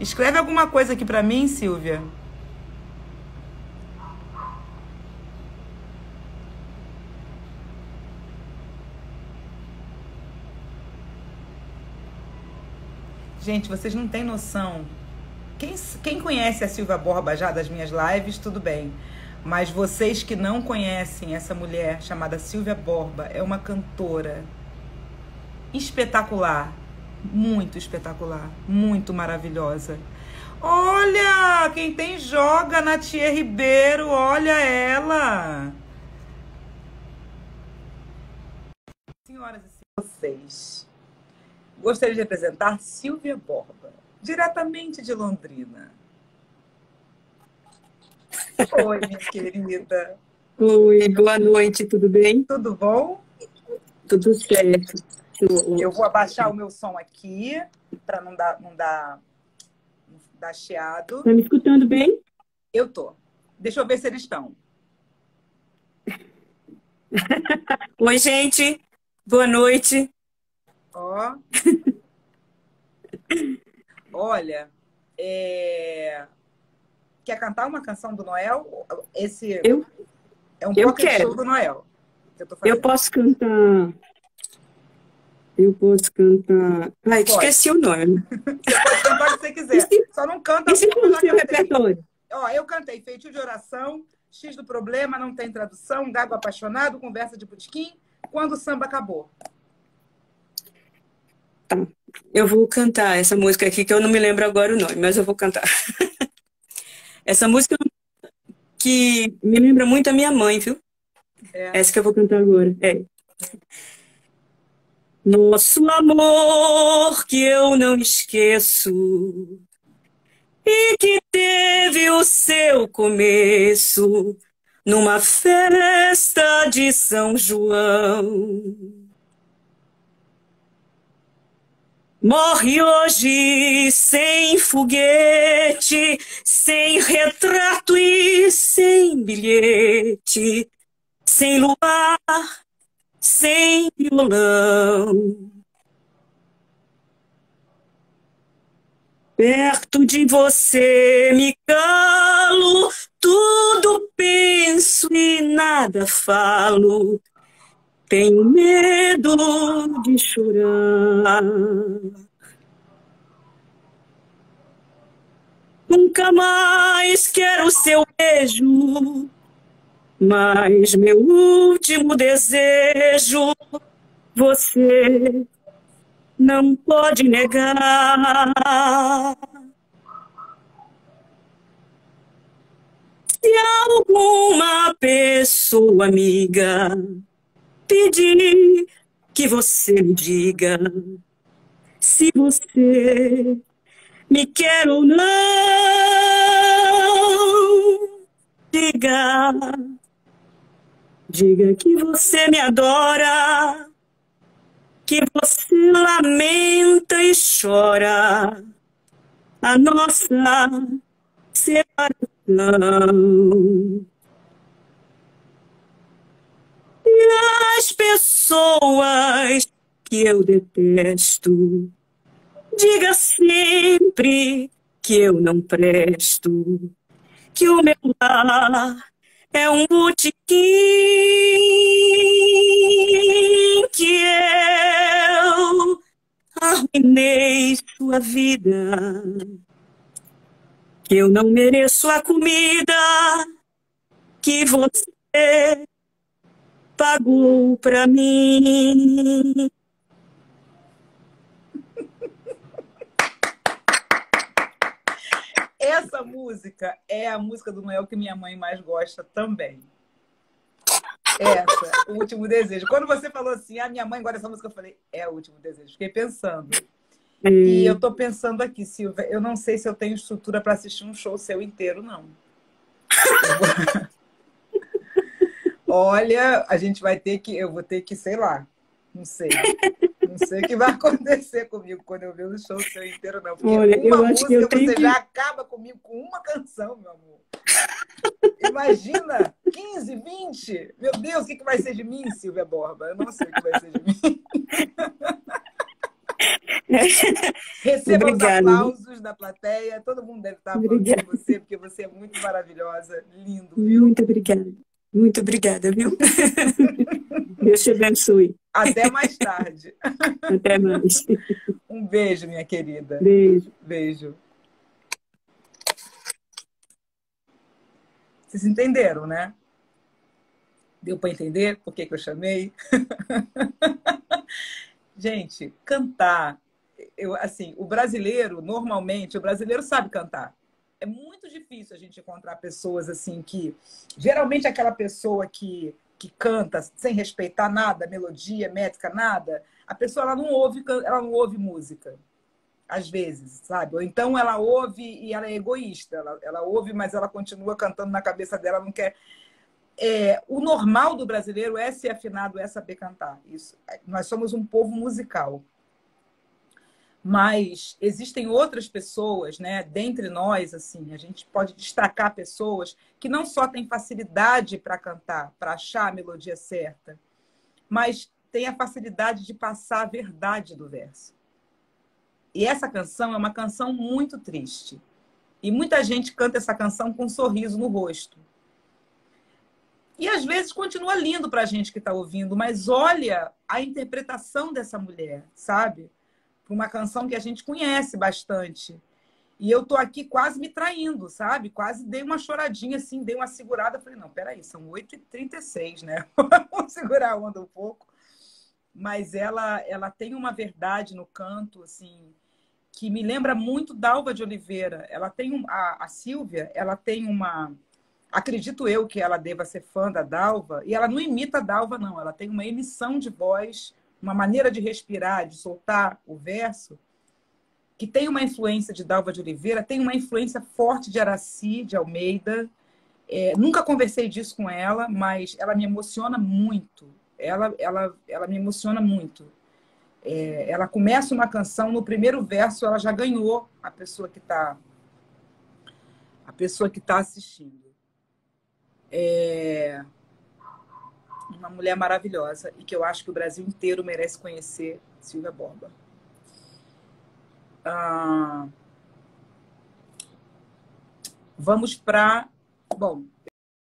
Escreve alguma coisa aqui pra mim, Silvia. Gente, vocês não têm noção. Quem conhece a Silvia Borba já das minhas lives, tudo bem. Mas vocês que não conhecem essa mulher chamada Silvia Borba, é uma cantora espetacular, muito maravilhosa. Olha, quem tem joga, Natia Ribeiro, olha ela. Senhoras e senhores, vocês, gostaria de apresentar Silvia Borba, diretamente de Londrina. Oi, minha querida. Oi, boa noite, tudo bem? Tudo bom? Tudo certo. Eu vou abaixar o meu som aqui, para não dar chiado. Tá me escutando bem? Eu tô. Deixa eu ver se eles estão. Oi, gente. Boa noite. Ó. Olha, quer cantar uma canção do Noel? Esse é um pocket show do Noel. Eu posso cantar. Ai, esqueci o nome. Você pode cantar o que você quiser. Só não canta Esse foi o seu repertório. Ó, eu cantei Feitio de Oração, X do Problema, Não Tem Tradução, Gago Apaixonado, Conversa de Botequim, Quando o Samba Acabou. Tá. Eu vou cantar essa música aqui, que eu não me lembro agora o nome, mas eu vou cantar. Essa música que me lembra muito a minha mãe, viu? Essa que eu vou cantar agora. Nosso amor que eu não esqueço e que teve o seu começo numa festa de São João. Morre hoje sem foguete, sem retrato e sem bilhete, sem luar, sem violão. Perto de você me calo, tudo penso e nada falo. Tenho medo de chorar. Nunca mais quero seu beijo, mas meu último desejo você não pode negar. Se alguma pessoa amiga pedir que você me diga se você me quer ou não, diga que você me adora, que você lamenta e chora a nossa separação. E as pessoas que eu detesto, diga sempre que eu não presto, que o meu lar é um botequim, que eu arruinei sua vida, que eu não mereço a comida que você pagou pra mim. Essa música é a música do Noel que minha mãe mais gosta também. Essa, O Último Desejo. Quando você falou assim, a minha mãe gosta dessa música, eu falei, é O Último Desejo. Fiquei pensando. E eu tô pensando aqui, Silvia, eu não sei se eu tenho estrutura para assistir um show seu inteiro, não. Olha, eu vou ter que, sei lá, não sei. Não sei o que vai acontecer comigo quando eu ver o show seu inteiro, não. Porque olha, uma música você já acaba comigo com uma canção, meu amor. Imagina, 15, 20. Meu Deus, o que vai ser de mim, Silvia Borba? Eu não sei o que vai ser de mim. Receba os Obrigada. aplausos da plateia. Todo mundo deve estar aplaudindo Obrigada. você, porque você é muito maravilhosa. Lindo, viu? Muito obrigada. Muito obrigada, viu? Deus te abençoe. Até mais tarde. Até mais. Um beijo, minha querida. Beijo. Beijo. Vocês entenderam, né? Deu para entender por que eu chamei? Gente, cantar. Assim, o brasileiro, normalmente, o brasileiro sabe cantar. É muito difícil a gente encontrar pessoas assim que... Geralmente aquela pessoa que canta sem respeitar nada, melodia, métrica, nada, a pessoa ela não ouve música. Às vezes, sabe? Ou então ela ouve e ela é egoísta. Ela ouve, mas ela continua cantando na cabeça dela, não quer... o normal do brasileiro é ser afinado, é saber cantar. Isso. Nós somos um povo musical. Mas existem outras pessoas, né? Dentre nós, assim, a gente pode destacar pessoas que não só têm facilidade para cantar, para achar a melodia certa, mas têm a facilidade de passar a verdade do verso. E essa canção é uma canção muito triste. E muita gente canta essa canção com um sorriso no rosto. E às vezes continua lindo para a gente que está ouvindo, mas olha a interpretação dessa mulher, sabe? Uma canção que a gente conhece bastante. E eu tô aqui quase me traindo, sabe? Quase dei uma choradinha, assim, dei uma segurada. Falei, não, peraí, são 8h36, né? Vamos segurar a onda um pouco. Mas ela tem uma verdade no canto, assim, que me lembra muito Dalva de Oliveira. Ela tem a Sílvia, ela tem uma... Acredito eu que ela deva ser fã da Dalva. E ela não imita a Dalva, não. Ela tem uma emissão de voz, uma maneira de respirar, de soltar o verso, que tem uma influência de Dalva de Oliveira, tem uma influência forte de Aracy, de Almeida. Nunca conversei disso com ela, mas ela me emociona muito. Ela me emociona muito. Ela começa uma canção, no primeiro verso ela já ganhou a pessoa que está assistindo. Uma mulher maravilhosa e que eu acho que o Brasil inteiro merece conhecer, Silvia Borba. Vamos para... Bom,